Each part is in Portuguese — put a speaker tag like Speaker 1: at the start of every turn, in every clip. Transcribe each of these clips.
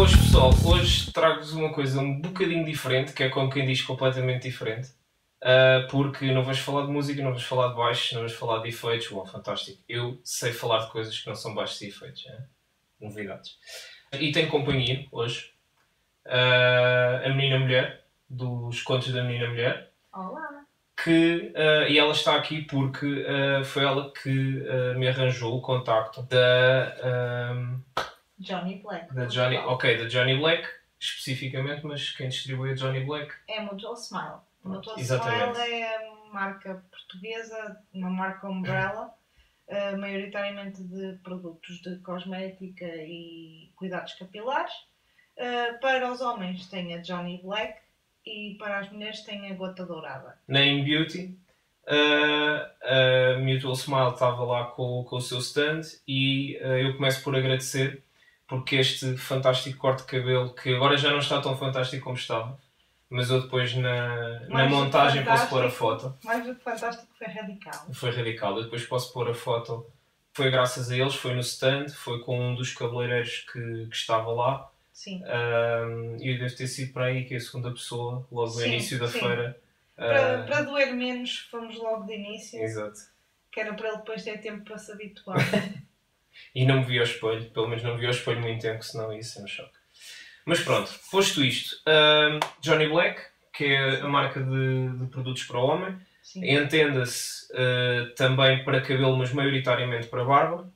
Speaker 1: Boas pessoal, hoje trago-vos uma coisa um bocadinho diferente, que é como quem diz completamente diferente, porque não vais falar de música, não vais falar de baixos, não vais falar de efeitos. Bom, fantástico, eu sei falar de coisas que não são baixos e efeitos, novidades. E tenho companhia hoje, a menina mulher, dos contos da menina mulher.
Speaker 2: Olá!
Speaker 1: E ela está aqui porque foi ela que me arranjou o contacto da...
Speaker 2: Johnny Black.
Speaker 1: Da Johnny Black, especificamente, mas quem distribui a Johnny Black?
Speaker 2: É a Mutual Smile. A Mutual
Speaker 1: Exatamente.
Speaker 2: Smile é uma marca portuguesa, uma marca umbrella, maioritariamente de produtos de cosmética e cuidados capilares. Para os homens tem a Johnny Black e para as mulheres tem a Gota Dourada.
Speaker 1: Na InBeauty, a Mutual Smile estava lá com o seu stand e eu começo por agradecer porque este fantástico corte de cabelo, que agora já não está tão fantástico como estava, mas eu depois na montagem posso pôr a foto.
Speaker 2: Mais do que fantástico, foi radical.
Speaker 1: Foi radical, eu depois posso pôr a foto. Foi graças a eles, foi no stand, foi com um dos cabeleireiros que estava lá.
Speaker 2: Sim.
Speaker 1: E eu devo ter sido para aí que é a segunda pessoa, logo no início da feira.
Speaker 2: Para doer menos, fomos logo de início.
Speaker 1: Exato.
Speaker 2: Que era para ele depois ter tempo para se habituar.
Speaker 1: E não me vi ao espelho, pelo menos não me vi ao espelho muito tempo, senão ia ser um choque. Mas pronto, posto isto, Johnny Black, que é a marca de produtos para o homem, entenda-se também para cabelo, mas maioritariamente para barba.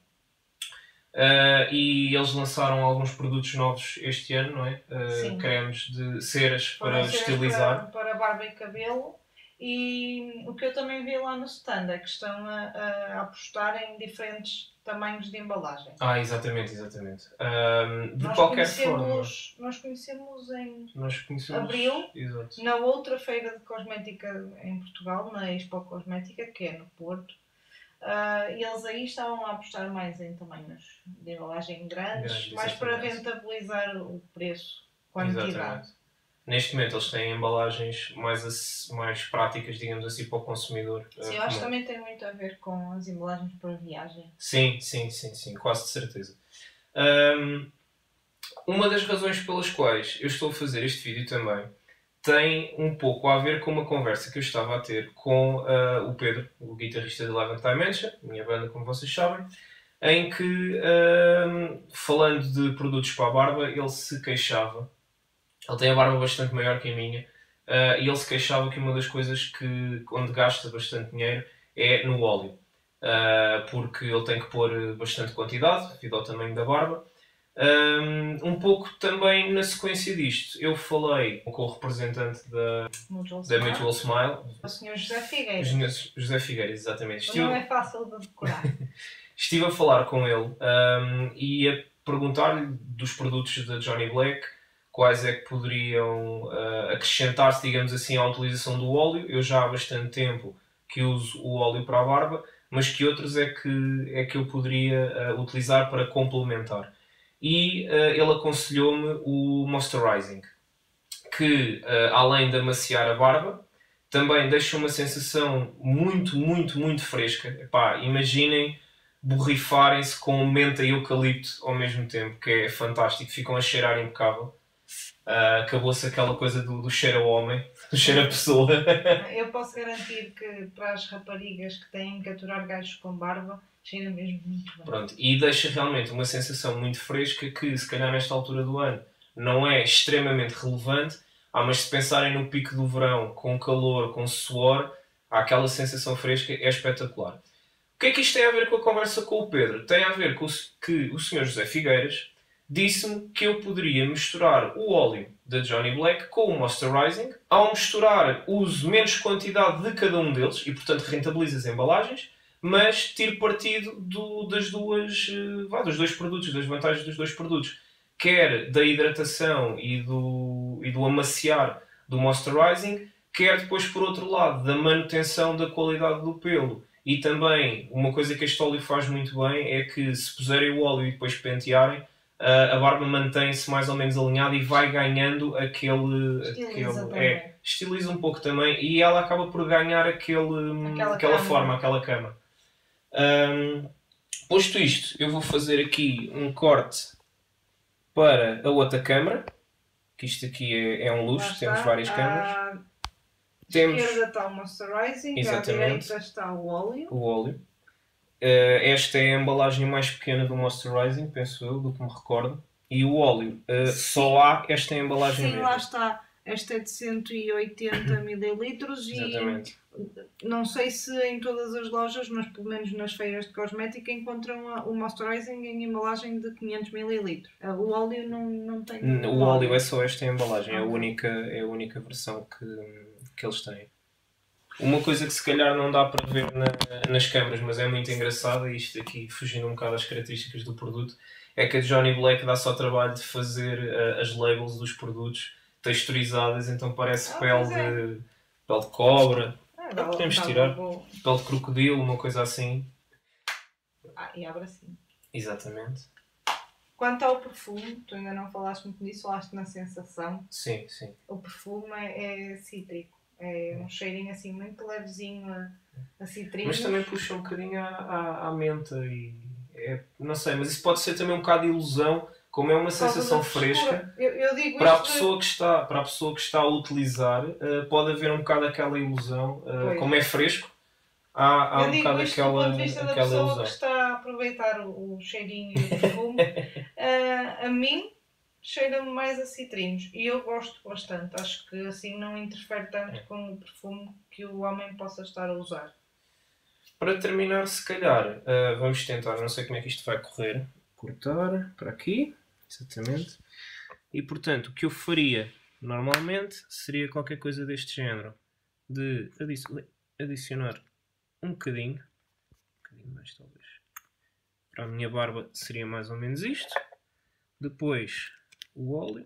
Speaker 1: E eles lançaram alguns produtos novos este ano, não é? Cremes de ceras para estilizar.
Speaker 2: Para barba e cabelo. E o que eu também vi lá no stand é que estão a apostar em diferentes tamanhos de embalagem.
Speaker 1: Exatamente. De qualquer forma.
Speaker 2: Nós conhecemos em abril,
Speaker 1: exato,
Speaker 2: na outra feira de cosmética em Portugal, na Expo Cosmética, que é no Porto. E eles aí estavam a apostar mais em tamanhos de embalagem grandes, mais para rentabilizar o preço, quantidade.
Speaker 1: Exatamente. Neste momento eles têm embalagens mais práticas, digamos assim, para o consumidor.
Speaker 2: Sim, eu acho que também tem muito a ver com as embalagens para viagem.
Speaker 1: Sim, quase de certeza. Uma das razões pelas quais eu estou a fazer este vídeo também tem um pouco a ver com uma conversa que eu estava a ter com o Pedro, o guitarrista de Eleventh Dimension, minha banda, como vocês sabem, em que, falando de produtos para a barba, ele se queixava. Ele tem a barba bastante maior que a minha e ele se queixava que uma das coisas onde gasta bastante dinheiro é no óleo. Porque ele tem que pôr bastante quantidade, devido ao tamanho da barba. Um pouco também na sequência disto, eu falei com o representante da Mutual Smile,
Speaker 2: o Sr. José Figueiras.
Speaker 1: José Figueiras, exatamente.
Speaker 2: Não é fácil de decorar.
Speaker 1: Estive a falar com ele e a perguntar-lhe dos produtos da Johnny Black, quais é que poderiam acrescentar-se, digamos assim, à utilização do óleo. Eu já há bastante tempo que uso o óleo para a barba, mas que outros é que eu poderia utilizar para complementar. E ele aconselhou-me o Moisturizing, que além de amaciar a barba, também deixa uma sensação muito fresca. Epá, imaginem borrifarem-se com menta e eucalipto ao mesmo tempo, que é fantástico, ficam a cheirar impecável. Acabou-se aquela coisa do cheiro ao homem, do cheiro à pessoa.
Speaker 2: Eu posso garantir que para as raparigas que têm que aturar gajos com barba, cheira mesmo muito bem.
Speaker 1: Pronto, e deixa realmente uma sensação muito fresca que, se calhar nesta altura do ano, não é extremamente relevante, mas se pensarem no pico do verão, com calor, com suor, aquela sensação fresca é espetacular. O que é que isto tem a ver com a conversa com o Pedro? Tem a ver com que o Sr. José Figueiras disse-me que eu poderia misturar o óleo da Johnny Black com o Moisturizing. Ao misturar, uso menos quantidade de cada um deles e, portanto, rentabilizo as embalagens, mas tiro partido dos dois produtos, das vantagens dos dois produtos. Quer da hidratação e do amaciar do Moisturizing, quer depois, por outro lado, da manutenção da qualidade do pelo. E também, uma coisa que este óleo faz muito bem é que, se puserem o óleo e depois pentearem, a barba mantém-se mais ou menos alinhada e vai ganhando estiliza um pouco também e ela acaba por ganhar aquela forma, aquela cama. Posto isto, eu vou fazer aqui um corte para a outra câmara, que isto aqui é um luxo, temos várias câmaras.
Speaker 2: À
Speaker 1: Temos,
Speaker 2: esquerda está o moisturizing, à
Speaker 1: exatamente,
Speaker 2: direita está o óleo.
Speaker 1: o óleo. Esta é a embalagem mais pequena do moisturizing, penso eu, do que me recordo. E o óleo, só há esta embalagem
Speaker 2: Sim,
Speaker 1: mesmo.
Speaker 2: lá está. Esta é de 180 ml
Speaker 1: Exatamente.
Speaker 2: e não sei se em todas as lojas, mas pelo menos nas feiras de cosmética, encontram o moisturizing em embalagem de 500 ml. O óleo não tem.
Speaker 1: O óleo é só esta embalagem,
Speaker 2: Ok.
Speaker 1: é a única versão que eles têm. Uma coisa que se calhar não dá para ver nas câmaras, mas é muito engraçada, e isto aqui fugindo um bocado às características do produto, é que a Johnny Black dá só trabalho de fazer as labels dos produtos texturizadas, então parece pele de cobra, podemos tirar, pele de crocodilo, uma coisa assim.
Speaker 2: E abre assim.
Speaker 1: Exatamente.
Speaker 2: Quanto ao perfume, tu ainda não falaste muito disso, falaste na sensação.
Speaker 1: Sim, sim.
Speaker 2: O perfume é cítrico. É um cheirinho assim muito levezinho a citrinos.
Speaker 1: Mas também puxa um bocadinho à menta e... não sei, mas isso pode ser também um bocado de ilusão, como é uma sensação fresca.
Speaker 2: Eu digo
Speaker 1: para,
Speaker 2: isto
Speaker 1: para a pessoa que está a utilizar, pode haver um bocado aquela ilusão. Como é fresco, há um bocado aquela
Speaker 2: do ponto de vista da pessoa
Speaker 1: ilusão.
Speaker 2: que está a aproveitar o cheirinho e o perfume. A mim cheira-me mais a citrinos e eu gosto bastante. Acho que assim não interfere tanto com o perfume que o homem possa estar a usar.
Speaker 1: Para terminar, se calhar, vamos tentar, não sei como é que isto vai correr. Cortar para aqui, exatamente. E portanto, o que eu faria normalmente seria qualquer coisa deste género. De adicionar um bocadinho mais talvez. Para a minha barba seria mais ou menos isto. Depois o óleo.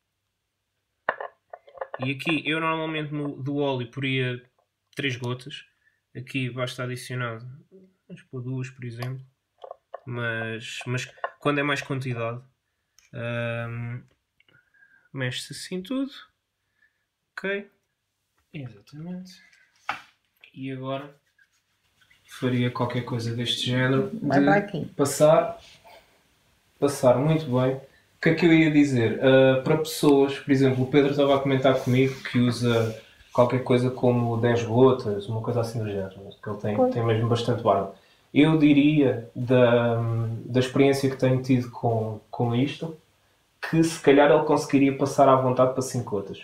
Speaker 1: E aqui eu normalmente do óleo poria 3 gotas. Aqui basta adicionar, vamos pôr 2 por exemplo. Mas quando é mais quantidade, mexe-se assim tudo. Ok. Exatamente. E agora faria qualquer coisa deste género de passar muito bem. O que é que eu ia dizer? Para pessoas, por exemplo, o Pedro estava a comentar comigo que usa qualquer coisa como 10 gotas, uma coisa assim do género, que ele tem mesmo bastante barba. Eu diria, da experiência que tenho tido com isto, que se calhar ele conseguiria passar à vontade para 5 gotas.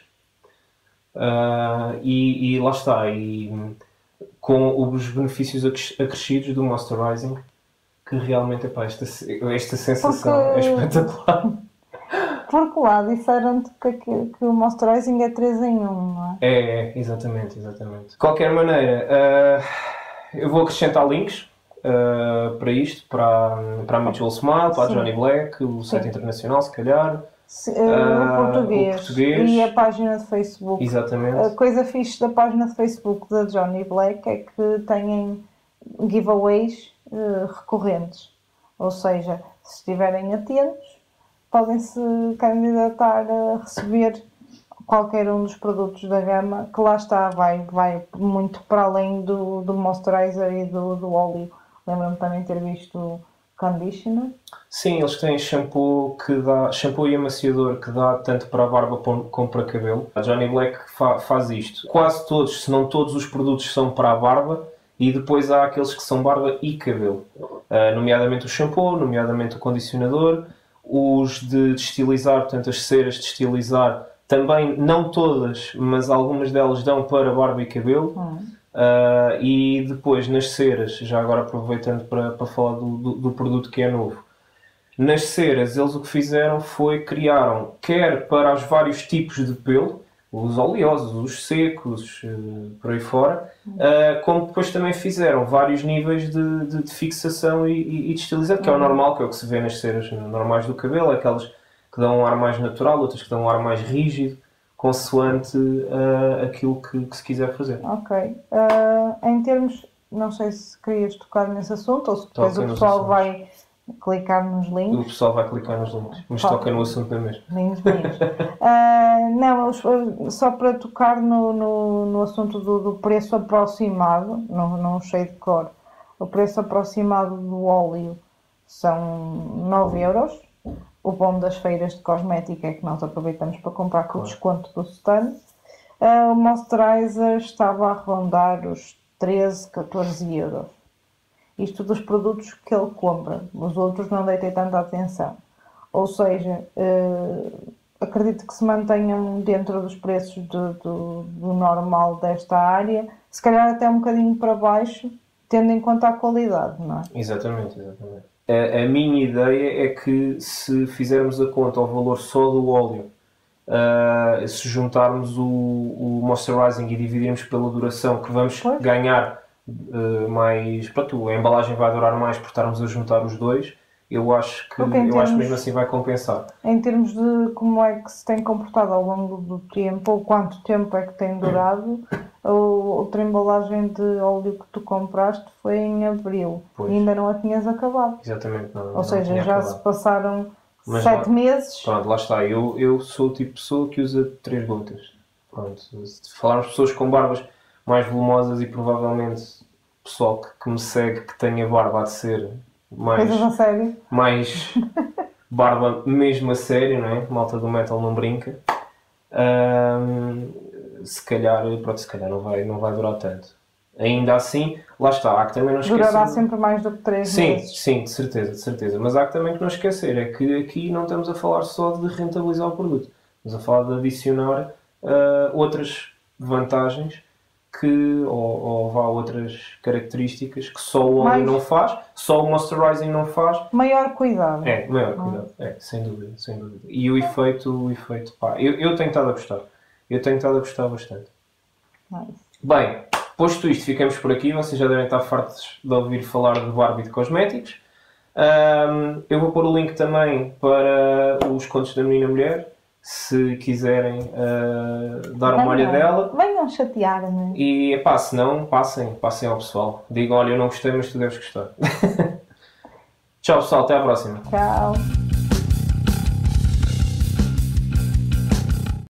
Speaker 1: E lá está. E com os benefícios acrescidos do moisturizing, que realmente, esta sensação é espetacular.
Speaker 2: Porque lá disseram-te que o moisturizing é 3 em 1, não é?
Speaker 1: É, exatamente. De qualquer maneira, eu vou acrescentar links para isto, para a Mutual Smile, para a Johnny Black, o site internacional, se calhar.
Speaker 2: O português e a página de Facebook.
Speaker 1: Exatamente.
Speaker 2: A coisa fixe da página de Facebook da Johnny Black é que têm giveaways recorrentes. Ou seja, se estiverem atentos, podem-se candidatar a receber qualquer um dos produtos da gama, que lá está, vai muito para além do moisturizer e do óleo. Lembro-me também ter visto conditioner.
Speaker 1: Sim, eles têm shampoo e amaciador que dá tanto para a barba como para cabelo. A Johnny Black faz isto. Quase todos, se não todos os produtos são para a barba, e depois há aqueles que são barba e cabelo. Nomeadamente o shampoo, nomeadamente o condicionador, os de estilizar, portanto as ceras de estilizar, também não todas, mas algumas delas dão para barba e cabelo. E depois nas ceras, já agora aproveitando para falar do produto que é novo, nas ceras eles o que fizeram foi criaram, quer para os vários tipos de pelo, os oleosos, os secos, por aí fora, como depois também fizeram vários níveis de fixação e de estilizado, que é o normal, que é o que se vê nas ceras normais do cabelo, aquelas que dão um ar mais natural, outras que dão um ar mais rígido, consoante aquilo que se quiser fazer.
Speaker 2: Ok. Em termos, não sei se querias tocar nesse assunto ou se depois o pessoal vai clicar nos links.
Speaker 1: O pessoal vai clicar nos links, mas toca no assunto da mesma.
Speaker 2: Links. Não, só para tocar no assunto do preço aproximado, não sei de cor, o preço aproximado do óleo são 9 euros. O bom das feiras de cosmética é que nós aproveitamos para comprar com o
Speaker 1: Claro.
Speaker 2: desconto do stand. O moisturizer estava a rondar os 13, 14 euros. Isto dos produtos que ele compra. Os outros não deitei tanta atenção. Ou seja, acredito que se mantenham dentro dos preços do normal desta área. Se calhar até um bocadinho para baixo, tendo em conta a qualidade, não é?
Speaker 1: Exatamente, exatamente. A minha ideia é que se fizermos a conta ao valor só do óleo, se juntarmos o moisturizing e dividirmos pela duração que vamos
Speaker 2: Pois.
Speaker 1: ganhar mais, pronto, a embalagem vai durar mais por estarmos a juntar os dois, eu acho que
Speaker 2: Porque em termos-
Speaker 1: mesmo assim vai compensar.
Speaker 2: Em termos de como é que se tem comportado ao longo do tempo, ou quanto tempo é que tem durado, a outra embalagem de óleo que tu compraste foi em abril
Speaker 1: Pois.
Speaker 2: e ainda não a tinhas acabado.
Speaker 1: Exatamente, não,
Speaker 2: Ou seja,
Speaker 1: tinha
Speaker 2: já
Speaker 1: acabado.
Speaker 2: se passaram
Speaker 1: Mas
Speaker 2: 7
Speaker 1: lá-
Speaker 2: meses.
Speaker 1: Pronto, lá está. Eu sou o tipo de pessoa que usa 3 gotas. Pronto, se falarmos de pessoas com barbas mais volumosas e provavelmente pessoal que me segue que tenha barba há de ser
Speaker 2: Coisas a sério.
Speaker 1: mais barba mesmo a sério, não é? Malta do metal não brinca. Se calhar, pronto, se calhar não vai durar tanto. Ainda assim, lá está, há que também não esquecer...
Speaker 2: Durará sempre mais do que 3
Speaker 1: Sim,
Speaker 2: meses.
Speaker 1: sim, de certeza, de certeza. Mas há que também que não esquecer, é que aqui não estamos a falar só de rentabilizar o produto. Estamos a falar de adicionar outras vantagens ou vá outras características que só o óleo
Speaker 2: Mais-
Speaker 1: não faz, só o moisturizing não faz.
Speaker 2: Maior cuidado.
Speaker 1: É, maior cuidado. É, sem dúvida, sem dúvida. E o efeito, pá, eu tenho estado a gostar. Eu tenho estado a gostar bastante.
Speaker 2: Nice.
Speaker 1: Bem, posto isto, ficamos por aqui. Vocês já devem estar fartos de ouvir falar de Barbie de cosméticos. Eu vou pôr o link também para os contos da Menina Mulher, se quiserem dar uma olhadela.
Speaker 2: Venham chatear-me.
Speaker 1: E epá, se não, passem ao pessoal. Digam, olha, eu não gostei, mas tu deves gostar. Tchau pessoal, até à próxima.
Speaker 2: Tchau.